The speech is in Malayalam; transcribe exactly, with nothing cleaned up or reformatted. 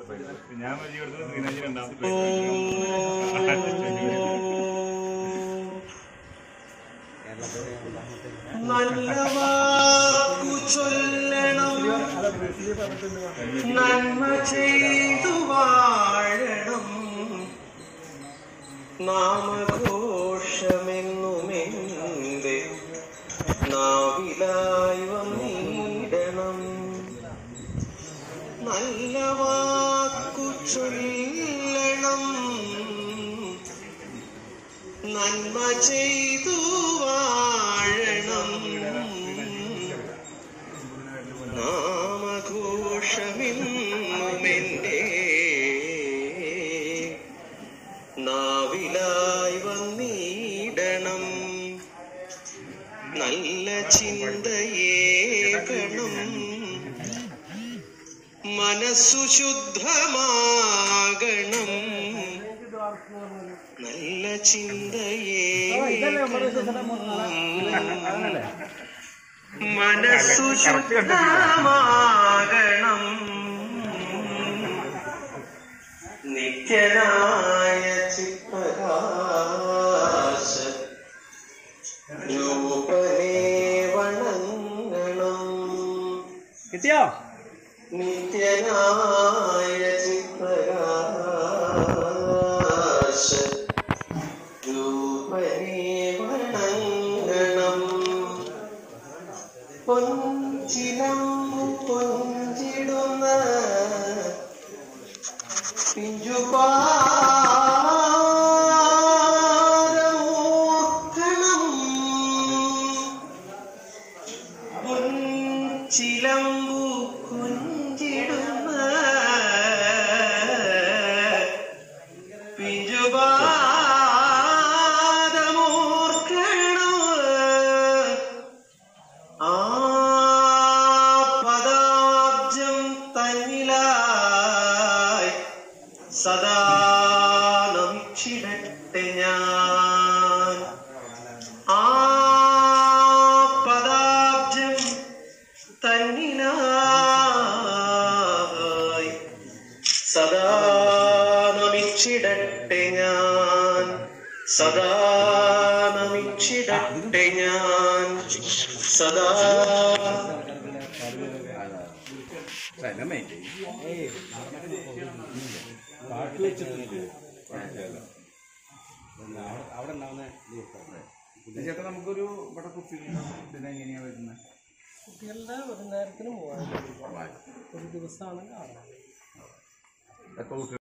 ഞാൻ നല്ല വാക്കു ചൊല്ലണം, നന്മ ചെയ്തു വാഴണം, നാമഘോഷമെന്നുമെന്റെ നാവിലായി വന്നിടണം. നല്ല വാക്കു ചൊല്ലണം, നന്മ ചെയ്തു വാഴണം, നാമഘോഷമെന്നുമെന്റെ നാവിലായി വന്നിടണം. നല്ല ചിന്തയേകണം, മനസ്സു ശുദ്ധമാകണം. നല്ല ചിന്തയേകണം, മനസ്സു ശുദ്ധമാകണം. നിത്യനായ ചിത്പ്രകാശ രൂപനെ വണങ്ങണം. കിട്ടിയോ? നിത്യനായ ചിത്പ്രകാശ രൂപനെ വണങ്ങണം. പൊൻചിലമ്പു പൊഞ്ചിടുന്ന പിഞ്ചുപാരമോർക്കണം. പൊൻചിലമ്പു കൊഞ്ചിടുന്ന പിഞ്ചുപാരമോർക്കണം. ആ പദാബ്ജം തന്നിലായി സദാ നമിച്ചിടട്ടെ ഞാൻ. ആ പദാബ്ജം തന്നിലായി സദാ നമിച്ചിടട്ടെ ഞാൻ. സദാ നമിച്ചിടട്ടെ ഞാൻ. സദാ പാട്ട് വെച്ചിട്ടുണ്ട് അവിടെ ഉണ്ടാവുന്ന ചേട്ടാ നമുക്കൊരു ഇവിടെ കുക്കിംഗ് പിന്നെ എങ്ങനെയാ വരുന്നത്? കുട്ടികളുടെ ഒരു നേരത്തിന് പോകാൻ ഒരു ദിവസമാണ് കാണാൻ.